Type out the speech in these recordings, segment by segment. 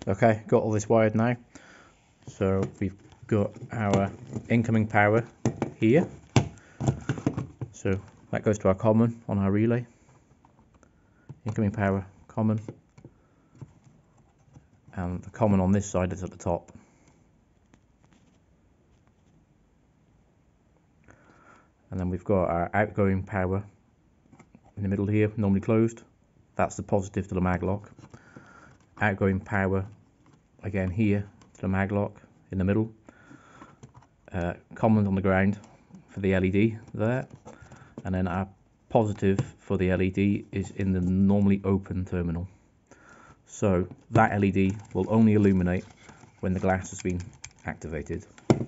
Okay, got all this wired now. So we've got our incoming power here. So that goes to our common on our relay. Incoming power, common. And the common on this side is at the top. And then we've got our outgoing power in the middle here, normally closed. That's the positive to the maglock. Outgoing power again here to the maglock in the middle. Common on the ground for the LED there. And then our positive for the LED is in the normally open terminal. So that LED will only illuminate when the glass has been activated.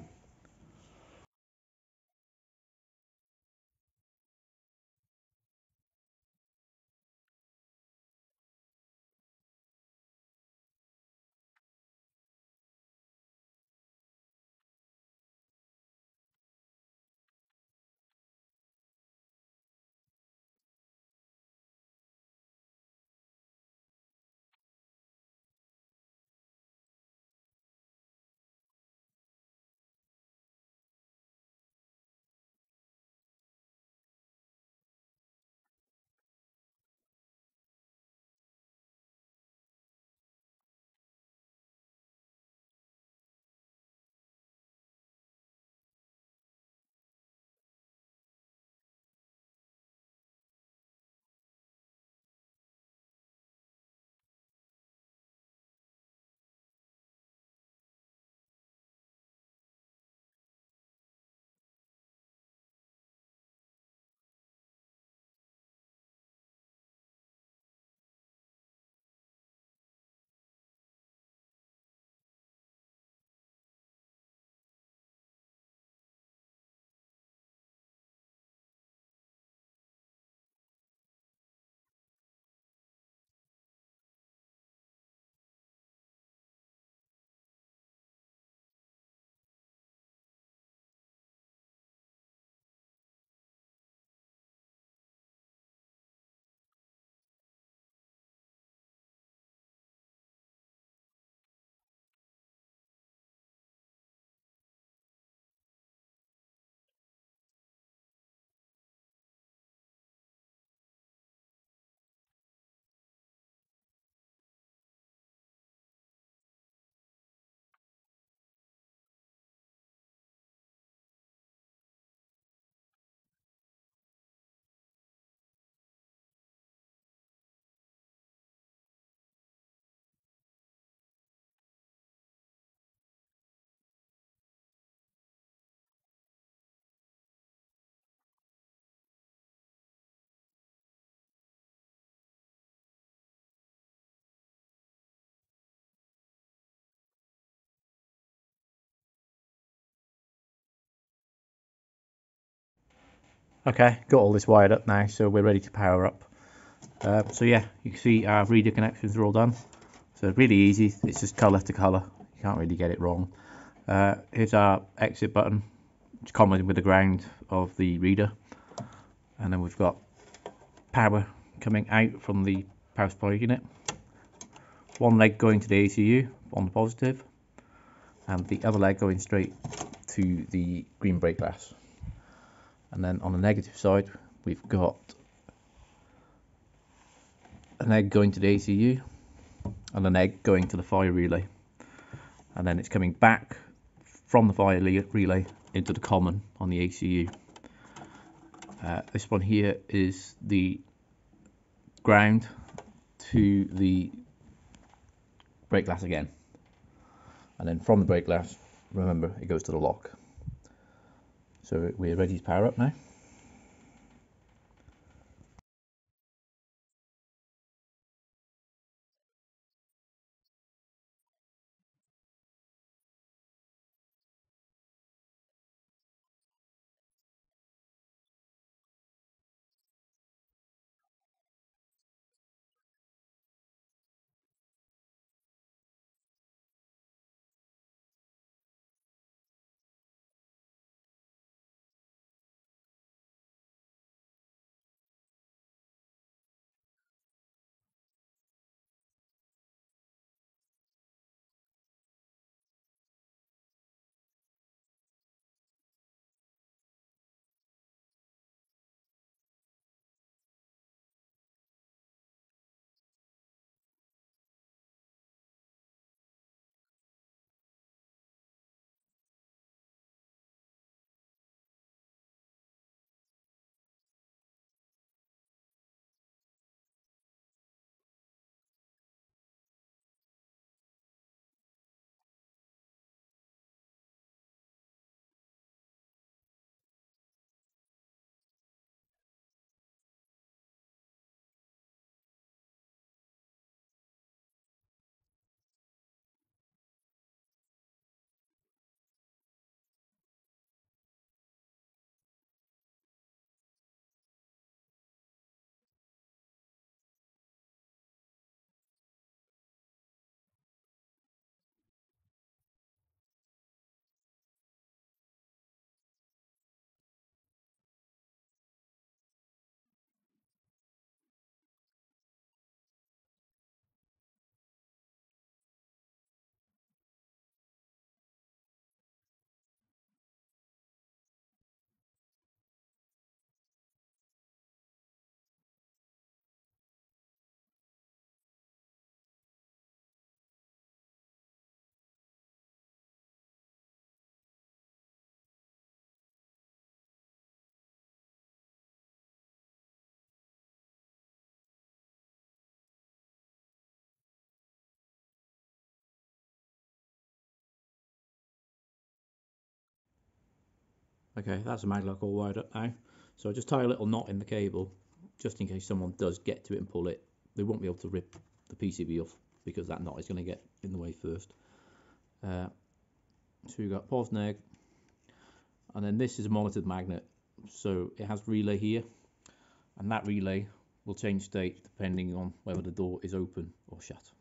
Okay, got all this wired up now, so we're ready to power up. So yeah, you can see our reader connections are all done. So really easy, it's just colour to colour, you can't really get it wrong. Here's our exit button, which is common with the ground of the reader. And then we've got power coming out from the power supply unit. One leg going to the ACU on the positive, and the other leg going straight to the green break glass. And then on the negative side, we've got an egg going to the ACU and an egg going to the fire relay. And then it's coming back from the fire relay into the common on the ACU. This one here is the ground to the break glass again. And then from the break glass, remember, it goes to the lock. So we're ready to power up now. Okay, that's a maglock all wired up now. So I just tie a little knot in the cable, just in case someone does get to it and pull it. They won't be able to rip the PCB off because that knot is going to get in the way first. So we've got pos neg, and then this is a monitored magnet. So it has relay here, and that relay will change state depending on whether the door is open or shut.